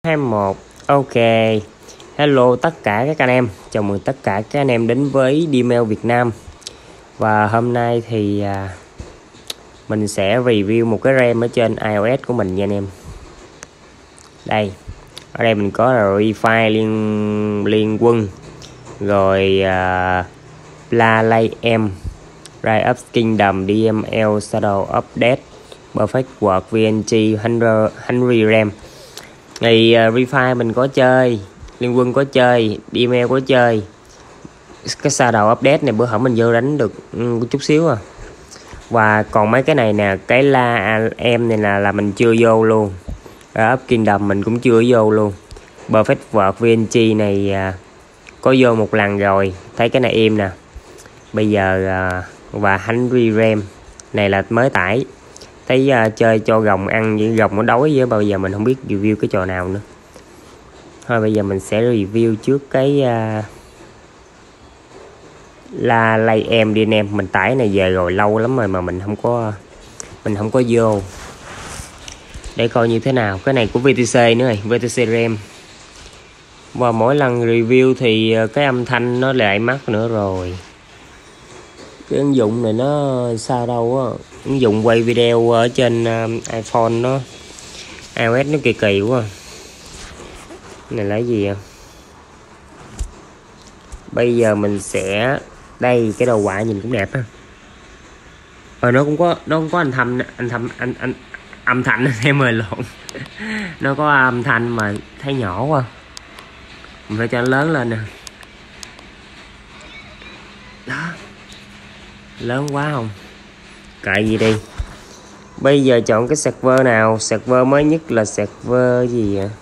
21. Ok. Hello tất cả các anh em. Chào mừng tất cả các anh em đến với Dmail Việt Nam. Và hôm nay thì mình sẽ review một cái RAM ở trên iOS của mình nha anh em. Đây. Ở đây mình có là Refine liên quân. Rồi Play M, Rise of Kingdom, DML Shadow Update, Perfect Work, VNG, Henry RAM. Thì Refine mình có chơi, Liên Quân có chơi, DML có chơi. Cái Shadow Update này bữa hổm mình vô đánh được chút xíu à. Và còn mấy cái này nè, cái em này là mình chưa vô luôn. Up Kingdom mình cũng chưa vô luôn. Perfect Work VNG này có vô một lần rồi, thấy cái này im nè. Bây giờ và Henry RAM này là mới tải. Thấy chơi cho gồng ăn với gồng nó đói với, bao giờ mình không biết review cái trò nào nữa. Thôi bây giờ mình sẽ review trước cái Play M đi anh em. Mình tải này về rồi lâu lắm rồi mà mình không có vô để coi như thế nào. Cái này của VTC nữa rồi, VTC RAM. Và mỗi lần review thì cái âm thanh nó lại mắc nữa rồi. Cái ứng dụng này nó sao đâu á, ứng dụng quay video ở trên iPhone nó iOS nó kỳ kỳ quá. Này là cái gì vậy? Bây giờ mình sẽ đây, cái đầu quạ nhìn cũng đẹp á. Nó cũng có âm thanh em ơi lộn. Nó có âm thanh mà thấy nhỏ quá, mình phải cho nó lớn lên nè. Đó, lớn quá không? Kệ gì đi. Bây giờ chọn cái server nào? Server mới nhất là server gì vậy?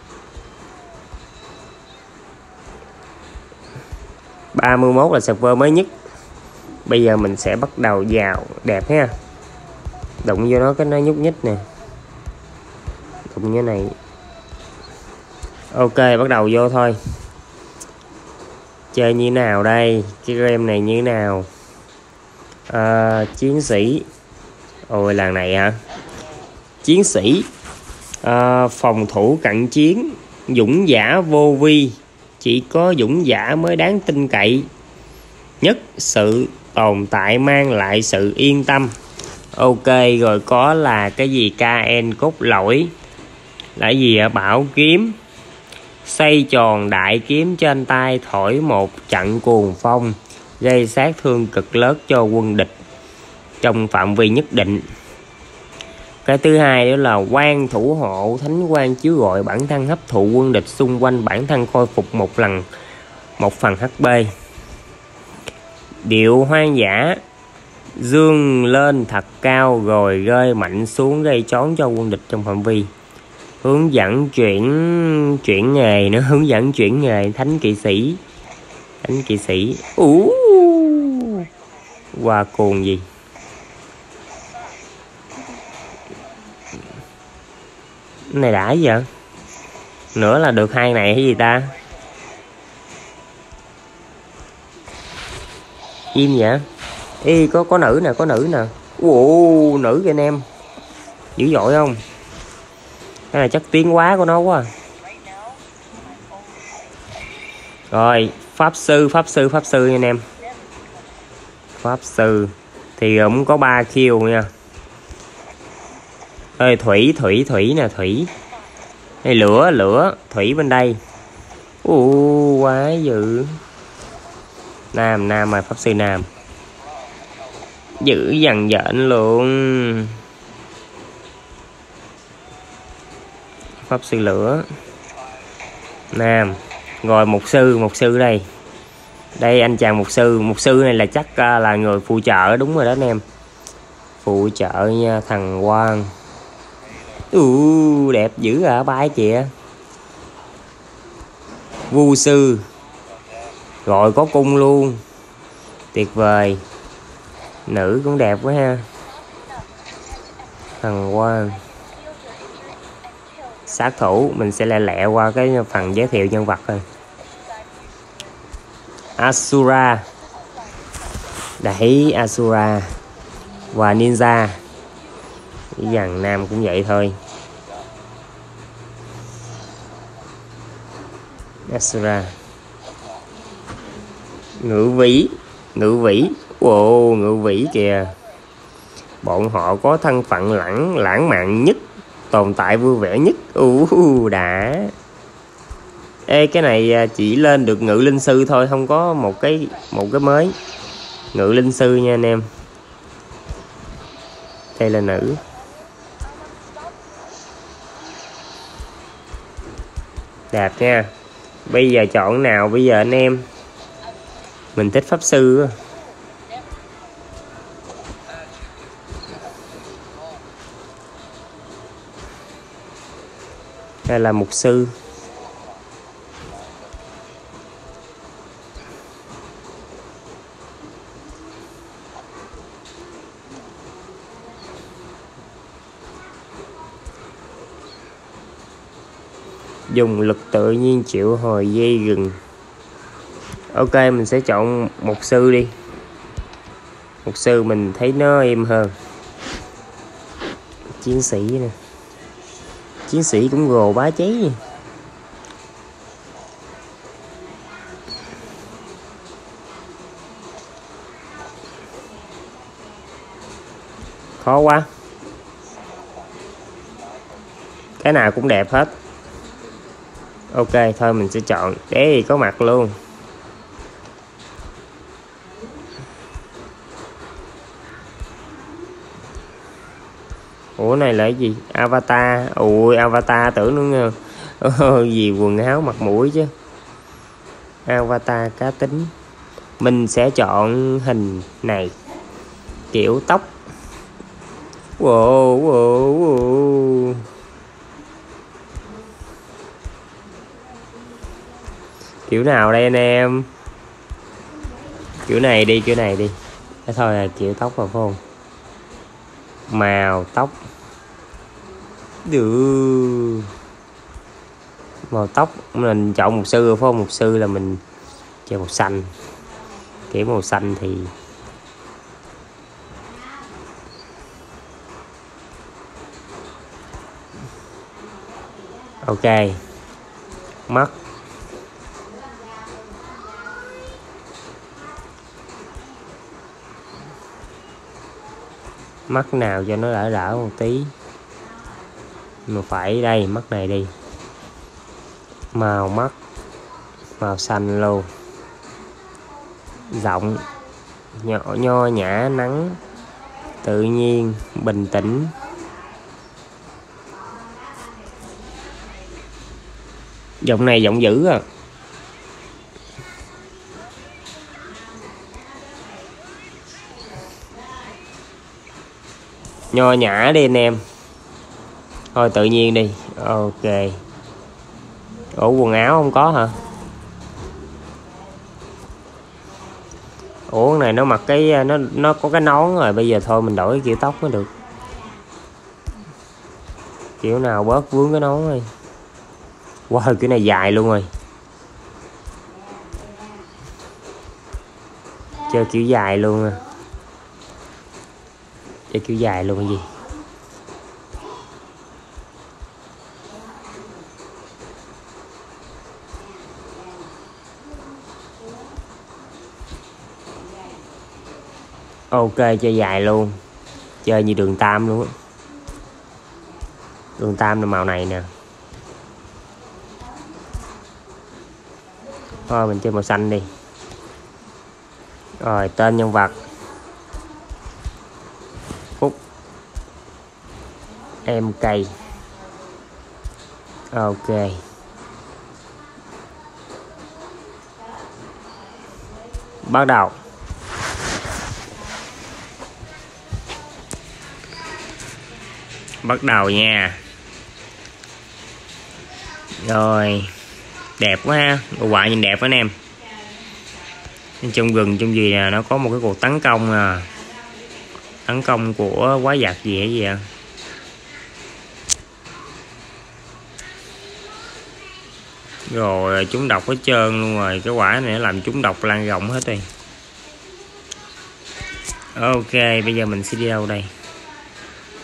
(31) là server mới nhất. Bây giờ mình sẽ bắt đầu vào. Đẹp ha. Đụng vô nó cái nó nhúc nhích nè. Đụng như này. Ok, bắt đầu vô thôi. Chơi như nào đây? Cái game này như nào? Chiến sĩ. Ôi làng này hả? Chiến sĩ. Phòng thủ cận chiến. Dũng giả vô vi. Chỉ có dũng giả mới đáng tin cậy nhất. Sự tồn tại mang lại sự yên tâm. Ok, rồi có là cái gì? KN cốt lỗi. Là gì ạ? Bảo kiếm. Xoay tròn đại kiếm trên tay, thổi một trận cuồng phong, gây sát thương cực lớn cho quân địch trong phạm vi nhất định. Cái thứ hai đó là quan thủ hộ. Thánh quan chiếu gọi bản thân hấp thụ quân địch xung quanh, bản thân khôi phục một phần HP. Điệu hoang dã. Dương lên thật cao rồi rơi mạnh xuống, gây chón cho quân địch trong phạm vi. Hướng dẫn chuyển nghề nữa. Hướng dẫn chuyển nghề. Thánh kỵ sĩ. Qua cuồng gì cái này đã vậy? Nữa là được hai này hay gì ta? Im vậy? Ê, có nữ nè, có nữ nè. Nữ kìa anh em. Dữ dội không? Cái này chắc tiến hóa của nó quá. Rồi, pháp sư nha anh em. Pháp sư thì cũng có 3 kill nha. Ơi thủy nè, thủy. Đây lửa, thủy bên đây. Quá dữ. Nam mà pháp sư nam. Dữ dằn dện luôn. Pháp sư lửa. Nam. Rồi mục sư đây. Đây anh chàng mục sư này là chắc là người phụ trợ, đúng rồi đó anh em. Phụ trợ nha, thằng Quang. Đẹp dữ à, bay kìa. Vu sư. Rồi có cung luôn. Tuyệt vời. Nữ cũng đẹp quá ha. Thằng Quang. Sát thủ. Mình sẽ lẹ qua cái phần giới thiệu nhân vật thôi. Asura. Đấy, Asura. Và ninja. Dàn nam cũng vậy thôi. Asura. Ngự vĩ. Wow, ngự vĩ kìa. Bọn họ có thân phận lãng mạn nhất, tồn tại vui vẻ nhất. Đã. Ê, cái này chỉ lên được ngự linh sư thôi, không có một cái mới. Ngự linh sư nha anh em. Đây là nữ. Đẹp nha. Bây giờ chọn nào bây giờ anh em? Mình thích pháp sư á. Hay là mục sư? Dùng lực tự nhiên triệu hồi dây rừng. Ok, mình sẽ chọn mục sư đi. Mục sư mình thấy nó êm hơn. Chiến sĩ nè. Chiến sĩ cũng gồ bá cháy. Khó quá. Cái nào cũng đẹp hết. Ok, thôi mình sẽ chọn đế thì có mặt luôn. Ủa này là cái gì? Avatar. Ui, avatar tưởng nữa gì quần áo mặt mũi chứ. Avatar cá tính. Mình sẽ chọn hình này. Kiểu tóc. Wow. Kiểu nào đây anh em? Kiểu này đi. Thế thôi là kiểu tóc rồi phải không? Màu tóc. Được. Màu tóc mình chọn mục sư rồi phải không? Mục sư là mình chơi màu xanh. Kiểu màu xanh thì ok. Mắt. Mắt nào cho nó đỡ một tí. Mà phải đây, mắt này đi. Màu mắt màu xanh luôn. Giọng nho nhã, nắng, tự nhiên, bình tĩnh. Giọng này giọng dữ à. Nho nhã đi anh em. Thôi tự nhiên đi. Ok. Ủa quần áo không có hả? Ủa này nó mặc cái nó có cái nón rồi. Bây giờ thôi mình đổi cái kiểu tóc mới được. Kiểu nào bớt vướng cái nón đi. Wow, cái này dài luôn rồi. Chơi kiểu dài luôn à. Chơi kiểu dài luôn cái gì. Ok, chơi dài luôn. Chơi như đường Tam luôn á. Đường Tam là màu này nè. Thôi mình chơi màu xanh đi. Rồi tên nhân vật Phúc MK. Ok. Bắt đầu. Bắt đầu nha. Rồi. Đẹp quá ha. Đồ họa nhìn đẹp quá anh em. Trong rừng trong gì nè, nó có một cái cuộc tấn công à. Tấn công của quái vật gì vậy vậy? Rồi chúng độc hết trơn luôn rồi. Cái quả này nó làm chúng độc lan rộng hết rồi. Ok, bây giờ mình sẽ đi đâu đây?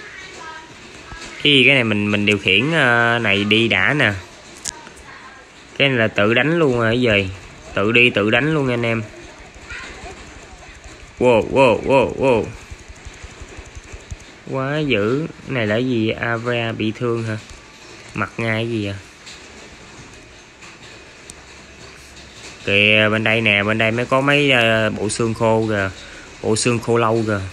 Cái này mình điều khiển này đi đã nè. Cái này là tự đánh luôn rồi, cái gì tự đi tự đánh luôn anh em. Wow. Quá dữ. Cái này là gì? Avra bị thương hả? Mặt ngay cái gì à? Kìa bên đây nè, bên đây mới có mấy bộ xương khô kìa. Bộ xương khô lâu kìa.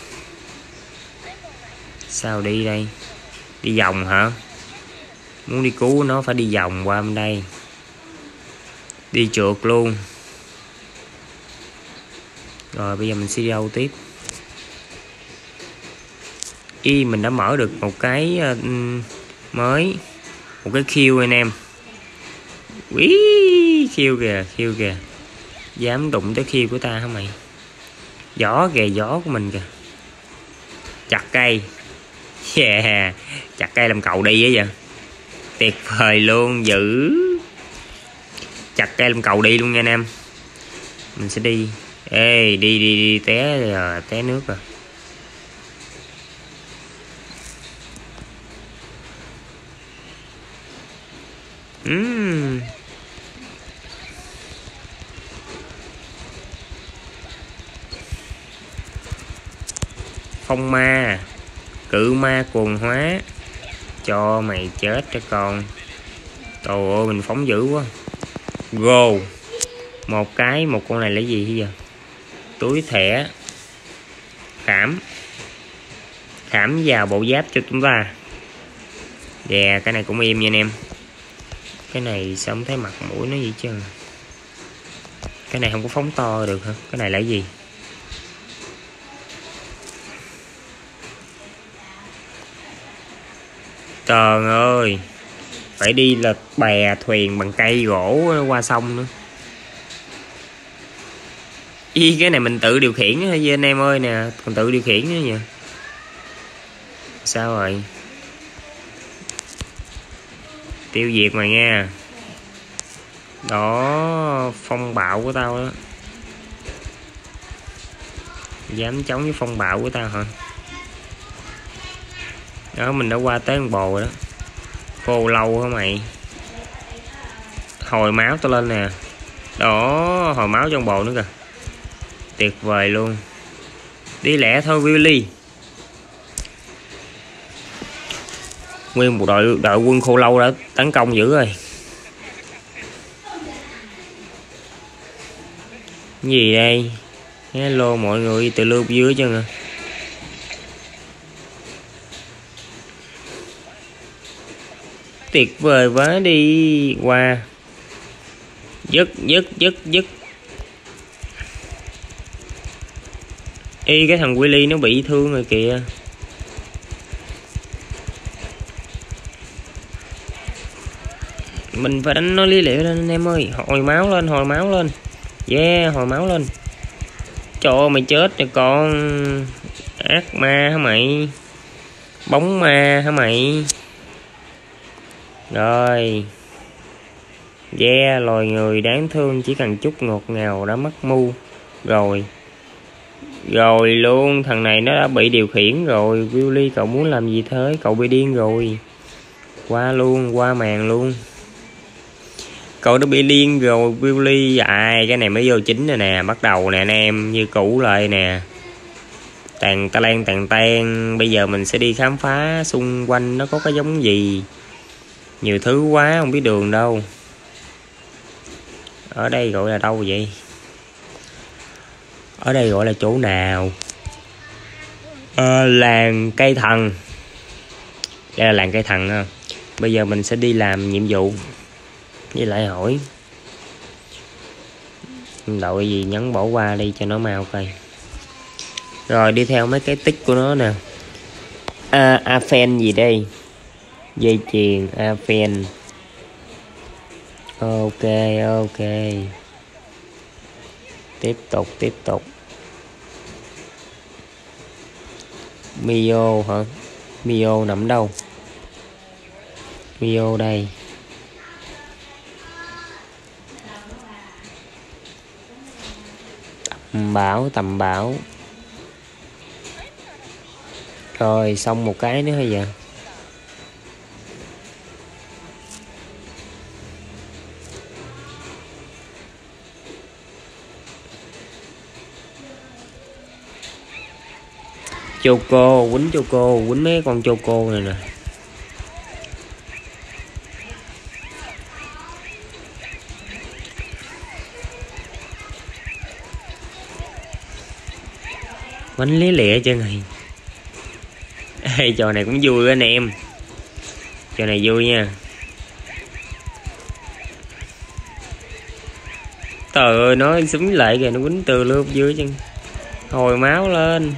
Sao đi đây? Đi vòng hả? Muốn đi cứu nó phải đi vòng qua bên đây. Đi trượt luôn. Rồi bây giờ mình sẽ đi đâu tiếp? Mình đã mở được một cái mới. Một cái khiêu anh em. Khiêu kìa. Dám đụng tới khiêu của ta hả mày? Gió kìa, gió của mình kìa. Chặt cây. Yeah. Chặt cây làm cầu đi á vậy. Tuyệt vời luôn, dữ. Chặt cây làm cầu đi luôn nha anh em. Mình sẽ đi. Ê, đi té rồi, té nước rồi. Phong ma, cự ma cuồng hóa. Cho mày chết cho con. Trời ơi mình phóng dữ quá. Go. Một con này là gì bây giờ? Túi thẻ. Khảm vào bộ giáp cho chúng ta. Yeah, cái này cũng im nha anh em. Cái này sao không thấy mặt mũi nó gì chứ? Cái này không có phóng to được hả? Cái này là gì? Trời ơi, phải đi là bè thuyền bằng cây gỗ qua sông nữa. Cái này mình tự điều khiển thôi anh em ơi nè, còn tự điều khiển nữa nhỉ. Sao rồi? Tiêu diệt mày nha. Đó, phong bạo của tao đó. Dám chống với phong bạo của tao hả? Đó, mình đã qua tới con bồ rồi đó. Khô lâu hả mày? Hồi máu tao lên nè. Đó, hồi máu trong bồ nữa kìa. Tuyệt vời luôn. Đi lẹ thôi Willy. Nguyên một đội quân khô lâu đã tấn công dữ rồi. Gì đây? Hello mọi người, từ lưu dưới chân à. Tuyệt vời quá, đi qua. Dứt. Cái thằng Willy nó bị thương rồi kìa. Mình phải đánh nó lý liệu lên anh em ơi. Hồi máu lên. Yeah, hồi máu lên. Trời ơi mày chết rồi con. Ác ma hả mày? Bóng ma hả mày? Rồi. Yeah, loài người đáng thương chỉ cần chút ngọt ngào đã mắc mưu. Rồi luôn, thằng này nó đã bị điều khiển rồi. Willy cậu muốn làm gì thế? Cậu bị điên rồi. Qua màn luôn. Cậu đã bị điên rồi Willy. Cái này mới vô chính rồi nè. Bắt đầu nè anh em, như cũ lại nè. Tàn tan. Bây giờ mình sẽ đi khám phá xung quanh nó có cái giống gì. Nhiều thứ quá không biết đường đâu. Ở đây gọi là đâu vậy? Ở đây gọi là chỗ nào? Làng cây thần. Đây là làng cây thần ha. Bây giờ mình sẽ đi làm nhiệm vụ. Với lại hỏi đội gì nhấn bỏ qua đi cho nó mau coi. Rồi đi theo mấy cái tích của nó nè. Afen gì đây? Dây chuyền Afen. Ok. Tiếp tục. Mio hả? Mio nằm đâu? Mio đây. Tầm bảo. Rồi xong một cái nữa hay giờ. Choco, quýnh Choco, quýnh mấy con Choco này nè. Quánh lý lịa chân này. Ê, trò này cũng vui anh em. Trò này vui nha. Trời ơi, nó súng lại kìa, nó quýnh từ lớp dưới chân. Hồi máu lên.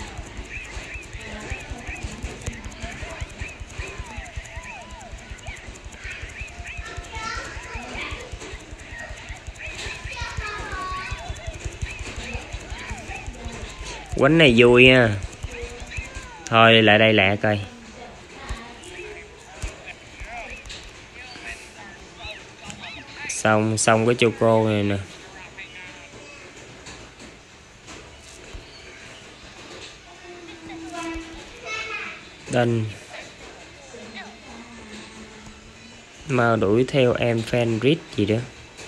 Quánh này vui nha. Thôi lại đây lẹ coi. Xong cái Choco này nè. Đinh mau đuổi theo em Fenris gì đó.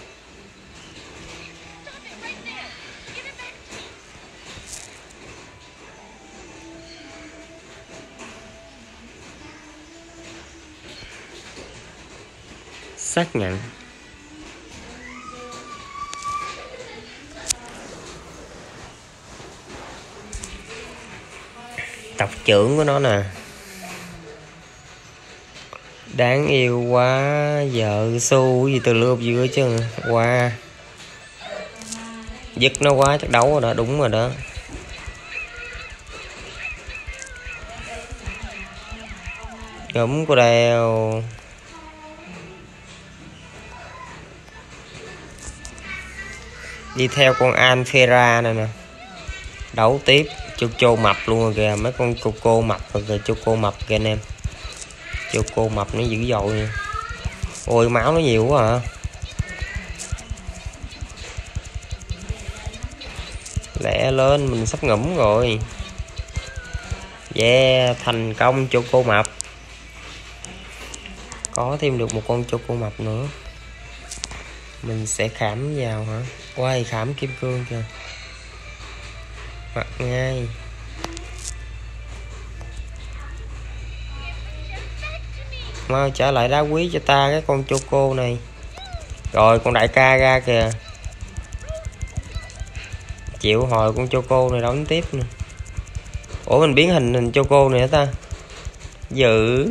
Xác nhận. Tộc trưởng của nó nè. Đáng yêu quá. Vợ xu gì từ lượp giữa chứ. Qua giật nó quá chắc đấu rồi đó. Đúng rồi đó. Ngấm cô đeo. Đi theo con Alphera này nè. Đấu tiếp. Choco mập luôn rồi kìa. Mấy con Choco mập rồi kìa. Choco mập kìa anh em. Choco mập nó dữ dội nha. Ôi máu nó nhiều quá à. Lẹ lên, mình sắp ngủm rồi. Yeah, thành công Choco mập. Có thêm được một con Choco mập nữa. Mình sẽ khảm vào hả? Quay khảm kim cương kìa. Mặc ngay. Mau trả lại đá quý cho ta cái con Choco này. Rồi con đại ca ra kìa. Chịu hồi con Choco này đón tiếp nè. Ủa mình biến hình Choco này hả ta? Dữ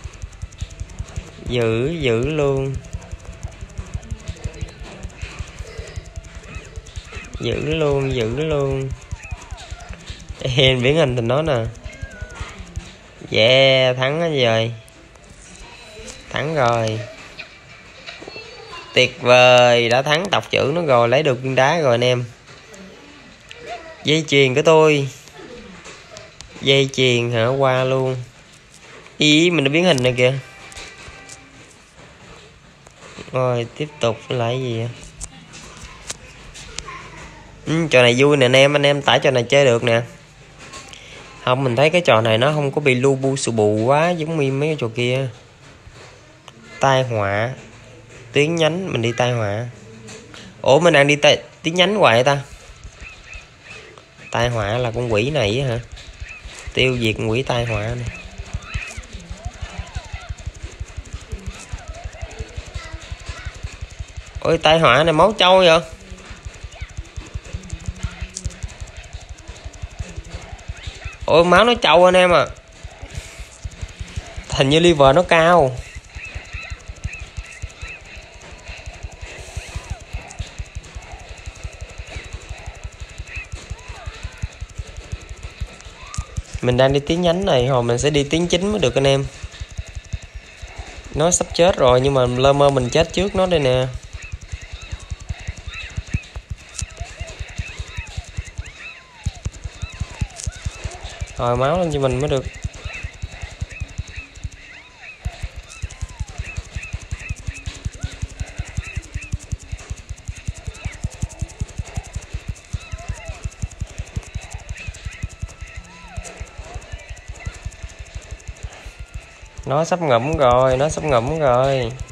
luôn. Dữ luôn. Em biến hình thành nó nè. Yeah, thắng hết rồi. Thắng rồi. Tuyệt vời, đã thắng tộc trưởng nó rồi, lấy được viên đá rồi anh em. Dây chuyền của tôi. Dây chuyền hả? Qua luôn. Ý mình đã biến hình này kìa. Rồi tiếp tục lại gì vậy? Trò này vui nè anh em tải trò này chơi được nè. Không, mình thấy cái trò này nó không có bị lu bu sù bù quá giống như mấy cái trò kia. Tai họa. Tiếng nhánh, mình đi tai họa. Ủa mình đang đi tiếng nhánh hoài ta. Tai họa là con quỷ này hả? Tiêu diệt quỷ tai họa này. Ôi tai họa này máu trâu vậy. Ôi máu nó trâu anh em à. Hình như liver nó cao. Mình đang đi tiếng nhánh này, hồi mình sẽ đi tiếng chính mới được anh em. Nó sắp chết rồi nhưng mà lơ mơ mình chết trước nó đây nè. Hồi máu lên cho mình mới được. Nó sắp ngủm rồi, nó sắp ngủm rồi.